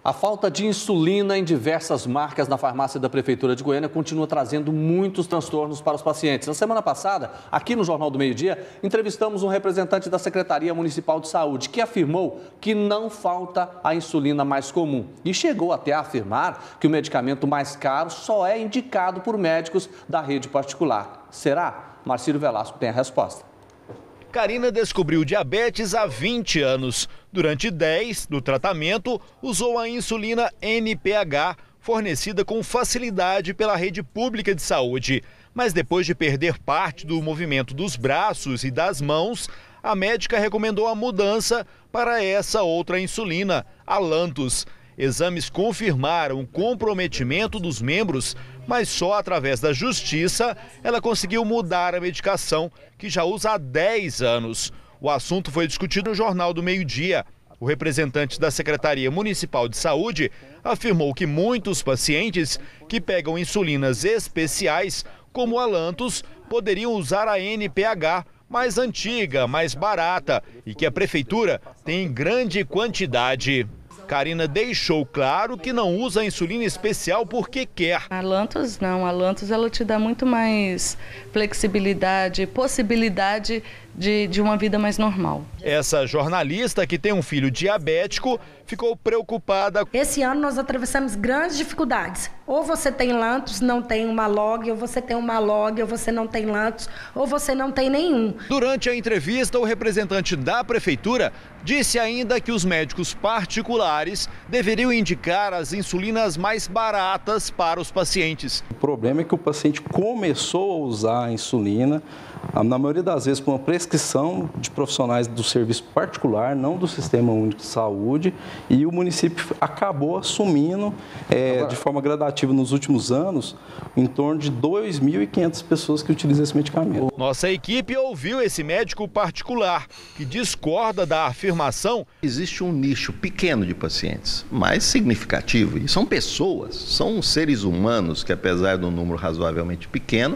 A falta de insulina em diversas marcas na farmácia da Prefeitura de Goiânia continua trazendo muitos transtornos para os pacientes. Na semana passada, aqui no Jornal do Meio-Dia, entrevistamos um representante da Secretaria Municipal de Saúde que afirmou que não falta a insulina mais comum e chegou até a afirmar que o medicamento mais caro só é indicado por médicos da rede particular. Será? Marcílio Velasco tem a resposta. Karina descobriu diabetes há 20 anos. Durante 10 do tratamento, usou a insulina NPH, fornecida com facilidade pela rede pública de saúde. Mas depois de perder parte do movimento dos braços e das mãos, a médica recomendou a mudança para essa outra insulina, a Lantus. Exames confirmaram o comprometimento dos membros, mas só através da justiça ela conseguiu mudar a medicação, que já usa há 10 anos. O assunto foi discutido no Jornal do Meio-Dia. O representante da Secretaria Municipal de Saúde afirmou que muitos pacientes que pegam insulinas especiais, como a Lantus, poderiam usar a NPH, mais antiga, mais barata, e que a Prefeitura tem em grande quantidade. Karina deixou claro que não usa a insulina especial porque quer. A Lantus não, a Lantus ela te dá muito mais flexibilidade, possibilidade de uma vida mais normal. Essa jornalista, que tem um filho diabético, ficou preocupada. Esse ano nós atravessamos grandes dificuldades. Ou você tem Lantus, não tem uma log, ou você tem uma log, ou você não tem Lantus, ou você não tem nenhum. Durante a entrevista, o representante da Prefeitura disse ainda que os médicos particulares deveriam indicar as insulinas mais baratas para os pacientes. O problema é que o paciente começou a usar a insulina, na maioria das vezes por uma prescrição de profissionais do serviço particular, não do Sistema Único de Saúde, e o município acabou assumindo de forma gradativa nos últimos anos em torno de 2.500 pessoas que utilizam esse medicamento. Nossa equipe ouviu esse médico particular, que discorda da afirmação. Existe um nicho pequeno de pacientes, mais significativo, e são pessoas, são seres humanos que, apesar de um número razoavelmente pequeno,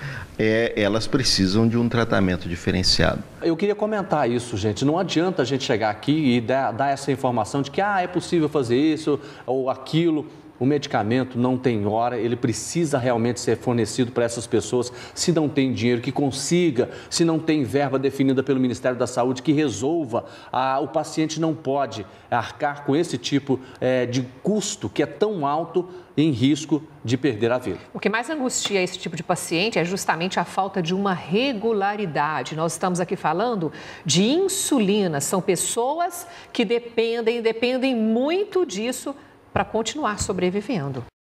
elas precisam de um tratamento diferenciado. Eu queria comentar isso, gente. Não adianta a gente chegar aqui e dar essa informação de que é possível fazer isso ou aquilo. O medicamento não tem hora, ele precisa realmente ser fornecido para essas pessoas. Se não tem dinheiro, que consiga. Se não tem verba definida pelo Ministério da Saúde, que resolva. O paciente não pode arcar com esse tipo de custo que é tão alto, em risco de perder a vida. O que mais angustia esse tipo de paciente é justamente a falta de uma regularidade. Nós estamos aqui falando de insulina. São pessoas que dependem muito disso para continuar sobrevivendo.